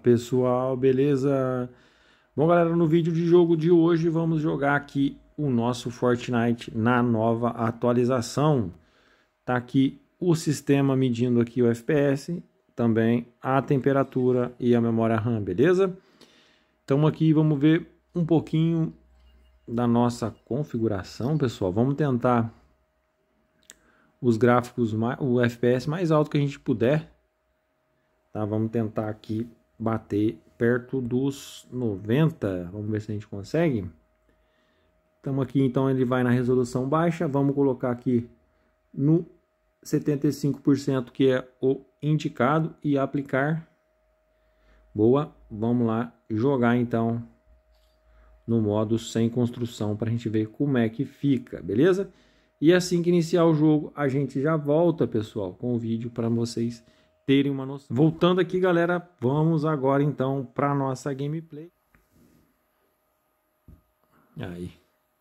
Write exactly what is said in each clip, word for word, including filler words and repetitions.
pessoal, beleza? Bom, galera, no vídeo de jogo de hoje vamos jogar aqui o nosso Fortnite na nova atualização. Tá aqui o sistema medindo aqui o F P S, também a temperatura e a memória RAM, beleza? Então aqui vamos ver um pouquinho da nossa configuração, pessoal. Vamos tentar os gráficos, o F P S mais alto que a gente puder. Tá, vamos tentar aqui bater perto dos noventa. Vamos ver se a gente consegue. Estamos aqui, então ele vai na resolução baixa. Vamos colocar aqui no setenta e cinco por cento, que é o indicado, e aplicar. Boa, vamos lá jogar então no modo sem construção para a gente ver como é que fica, beleza? E assim que iniciar o jogo, a gente já volta, pessoal, com o vídeo para vocês terem uma noção. Voltando aqui, galera, vamos agora então para nossa gameplay. Aí.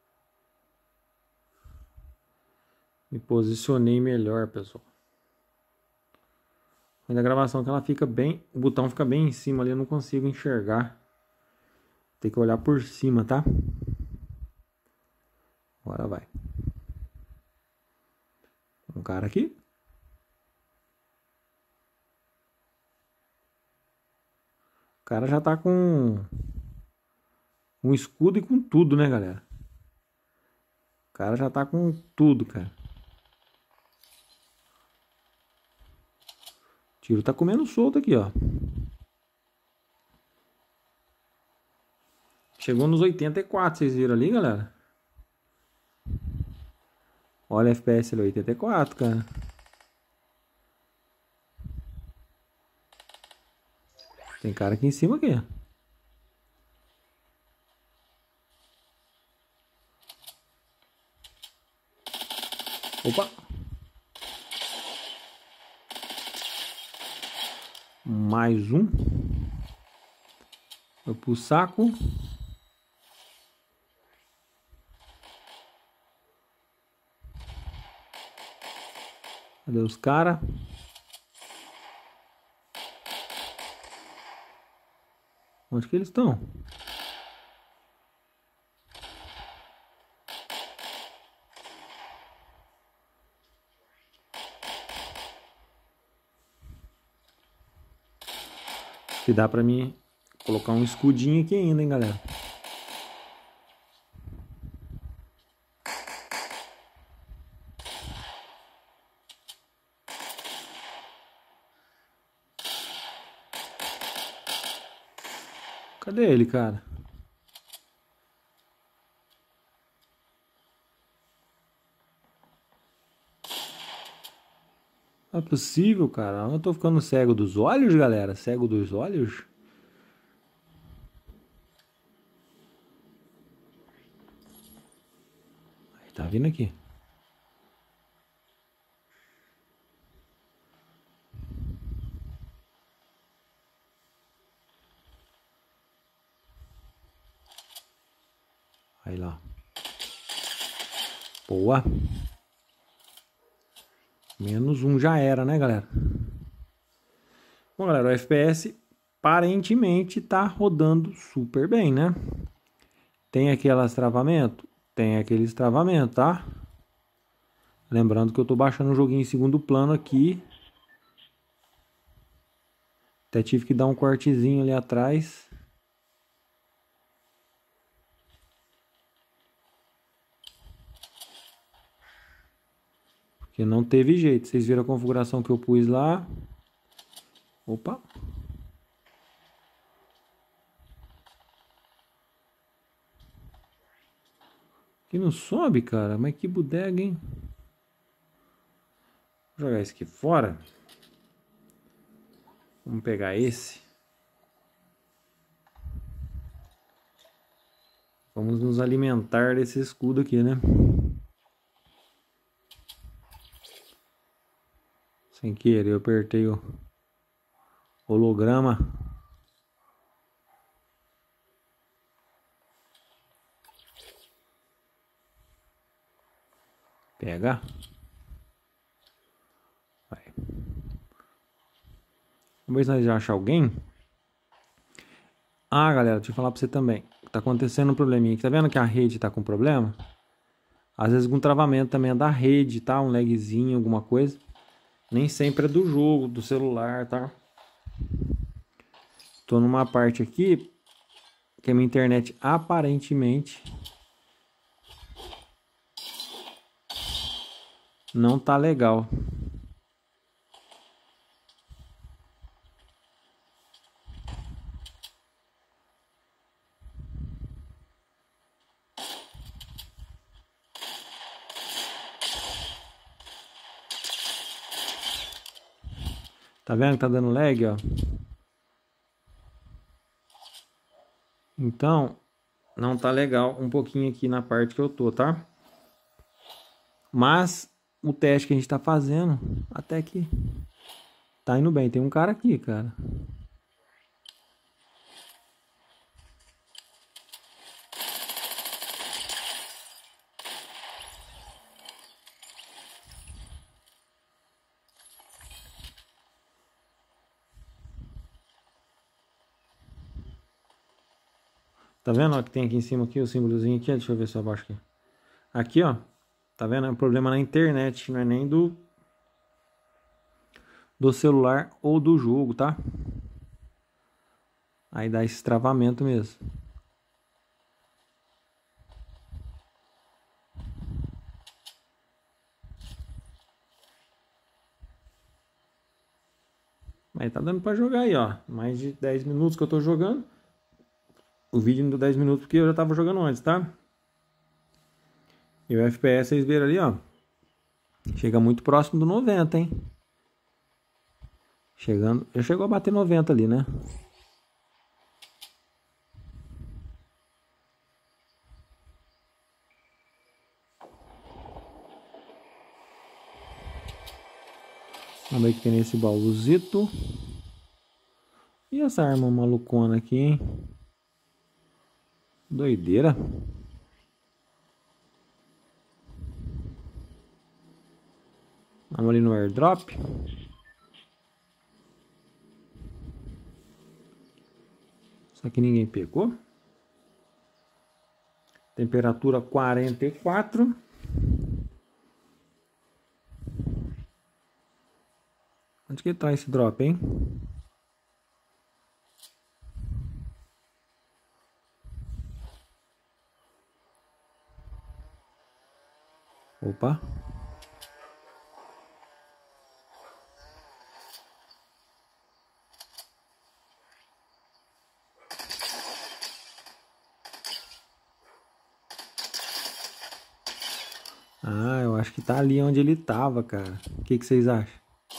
Me posicionei melhor, pessoal. Na gravação que ela fica bem, o botão fica bem em cima ali, eu não consigo enxergar. Tem que olhar por cima, tá? Agora vai. Um cara aqui. O cara já tá com um escudo e com tudo, né, galera? O cara já tá com tudo, cara. O tiro tá comendo solto aqui, ó. Chegou nos oitenta e quatro, vocês viram ali, galera? Olha o F P S ali, oitenta e quatro, cara. Tem cara aqui em cima aqui. Opa! Mais um. Foi pro saco. Cadê os caras? Onde que eles estão? Que dá pra mim colocar um escudinho aqui ainda, hein, galera? Cadê ele, cara? Não é possível, cara. Eu tô ficando cego dos olhos, galera. Cego dos olhos. Aí, tá vindo aqui. Aí lá. Boa. Menos um já era, né, galera? Bom, galera, o F P S aparentemente tá rodando super bem, né? Tem aquelas travamento? Tem aqueles travamento, tá? Lembrando que eu tô baixando o joguinho em segundo plano aqui. Até tive que dar um cortezinho ali atrás. Porque não teve jeito. Vocês viram a configuração que eu pus lá. Opa. Que não sobe, cara. Mas que bodega, hein? Vou jogar esse aqui fora. Vamos pegar esse. Vamos nos alimentar desse escudo aqui, né? Sem querer, eu apertei o holograma. Pega. Vai. Vamos ver se nós já achamos alguém. Ah, galera, deixa eu falar pra você também. Tá acontecendo um probleminha aqui. Tá vendo que a rede tá com problema? Às vezes algum travamento também é da rede, tá? Um lagzinho, alguma coisa. Nem sempre é do jogo, do celular, tá? Tô numa parte aqui que a minha internet aparentemente não tá legal. Tá vendo que tá dando lag, ó? Então, não tá legal um pouquinho aqui na parte que eu tô, tá? Mas o teste que a gente tá fazendo, até que tá indo bem. Tem um cara aqui, cara. Tá vendo, ó, que tem aqui em cima aqui o símbolozinho aqui? Deixa eu ver se eu abaixo aqui. Aqui, ó. Tá vendo? É um problema na internet, não é nem do do celular ou do jogo, tá? Aí dá esse travamento mesmo. Mas tá dando pra jogar aí, ó. Mais de dez minutos que eu tô jogando. O vídeo não deu dez minutos porque eu já tava jogando antes, tá? E o F P S, vocês viram ali, ó. Chega muito próximo do noventa, hein? Chegando... Já chegou a bater noventa ali, né? Vamos ver o que tem nesse baúzito. E essa arma malucona aqui, hein? Doideira. Vamos ali no airdrop. Só que ninguém pegou. Temperatura quarenta e quatro. Onde que tá esse drop, hein? Opa. Ah, eu acho que tá ali onde ele tava, cara. O que que vocês acham?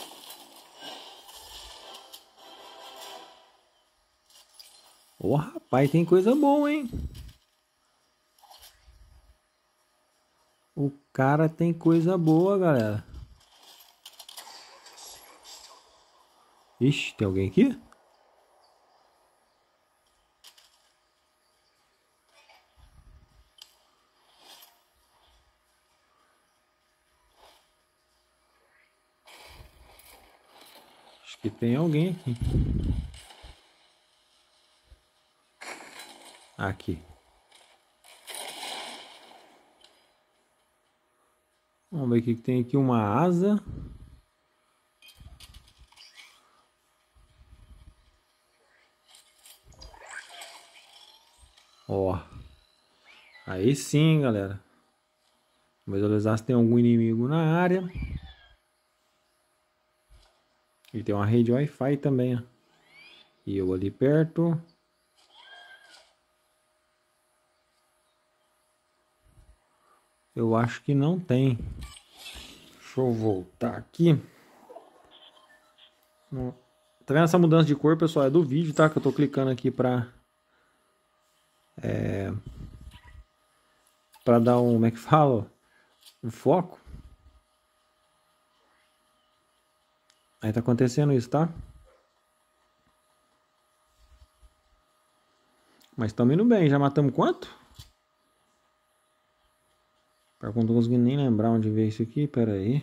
Ô, rapaz, tem coisa boa, hein? O cara tem coisa boa, galera. Ixi, tem alguém aqui? Acho que tem alguém aqui. Aqui. Vamos ver o que tem aqui. Uma asa. Ó. Aí sim, galera. Vamos visualizar se tem algum inimigo na área. E tem uma rede Wi-Fi também, ó. E eu ali perto. Eu acho que não tem. Deixa eu voltar aqui. Tá vendo essa mudança de cor, pessoal? É do vídeo, tá? Que eu tô clicando aqui pra... É... Pra dar um... Como é que fala? Um foco. Aí tá acontecendo isso, tá? Mas estamos indo bem. Já matamos quanto? Eu não tô conseguindo nem lembrar onde veio isso aqui. Pera aí.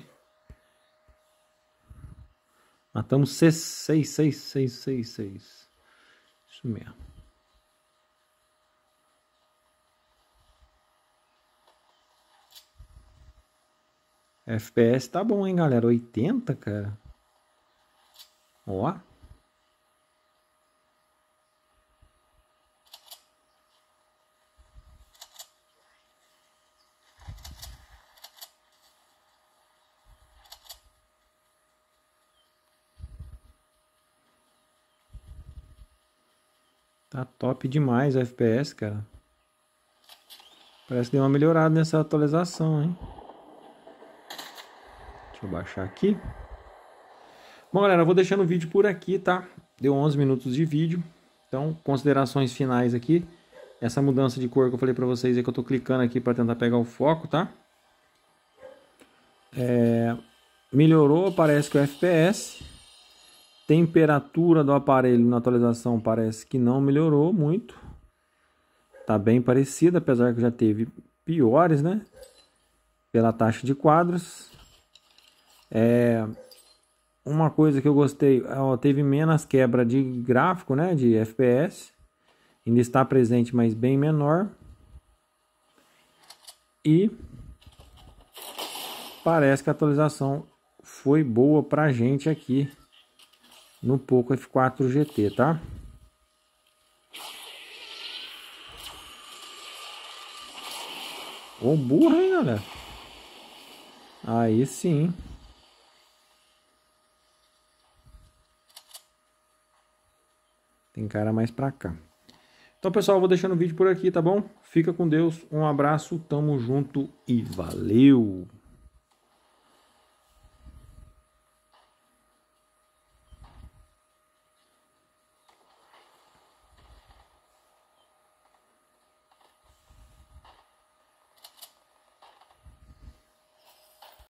Matamos seis, seis, seis, seis, seis. Isso mesmo. F P S tá bom, hein, galera? oitenta, cara. Ó. Tá top demais o F P S, cara. Parece que deu uma melhorada nessa atualização, hein? Deixa eu baixar aqui. Bom, galera, eu vou deixando o vídeo por aqui, tá? Deu onze minutos de vídeo. Então, considerações finais aqui. Essa mudança de cor que eu falei pra vocês é que eu tô clicando aqui pra tentar pegar o foco, tá? É... Melhorou, parece que o F P S. Temperatura do aparelho na atualização parece que não melhorou muito. Tá bem parecida, apesar que já teve piores, né? Pela taxa de quadros. É... Uma coisa que eu gostei, ó, teve menos quebra de gráfico, né? De F P S. Ainda está presente, mas bem menor. E parece que a atualização foi boa pra gente aqui no Poco F quatro G T, tá? Ô, burra, hein, galera? Aí sim. Tem cara mais pra cá. Então, pessoal, eu vou deixando o vídeo por aqui, tá bom? Fica com Deus, um abraço, tamo junto e valeu!